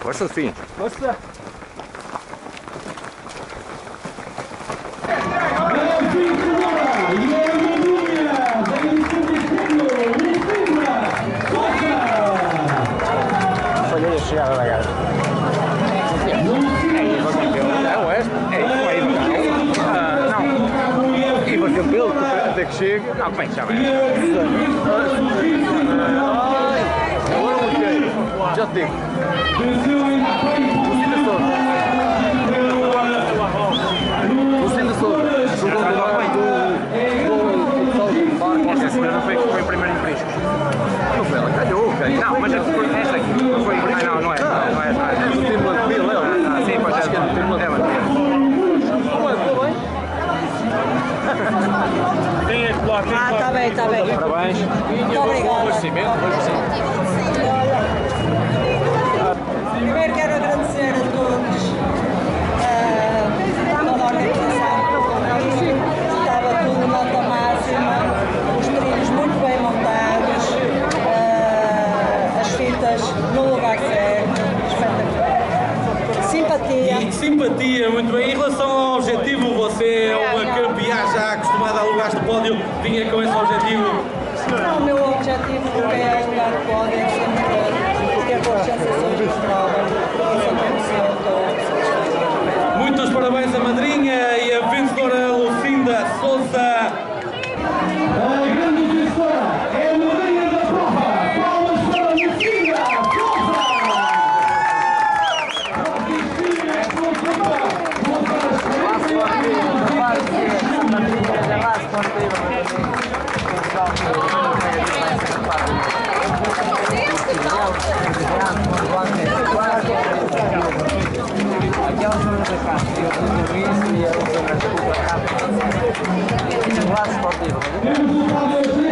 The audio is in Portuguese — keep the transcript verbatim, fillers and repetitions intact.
Força sim. Força. Falhei a chegada da gaja. É o oeste? É isso aí, não. Não. E bateu pelo até que chega. Não, bem, já vai. Agora o que já teve. Lucinda Souza. Jogou do lado do pessoal do barco. Esta senhora foi em primeiro empréstimo. Não foi ela, calhou, calhou. Não, mas esta aqui não foi. Ah, não, não é. Não é, não é. É do time Lanquil, é? Ah, sim, pode ser. É do time Lanquil. Não é, ficou bem? Tem a colocar. Ah, está bem, está bem. Parabéns. Muito obrigada. Primeiro quero agradecer a todos uh, toda a organização. Estava tudo nota máxima, os trilhos muito bem montados, uh, as fitas no lugar certo, espetacular. Simpatia. E simpatia, muito bem. Em relação ao objetivo, você é uma campeã já acostumada a lugares de pódio, vinha com esse objetivo? Não, o meu objetivo nunca é jogar de pódio, é sempre ter boas sensações de prova. Muitos parabéns à madrinha e a vencedora Lucinda Souza. A grande vencedora é a madrinha da prova. Palmas para a Lucinda Aquela zona da casa, eu tudo isso e a zona da casa. Isso é um lado esportivo.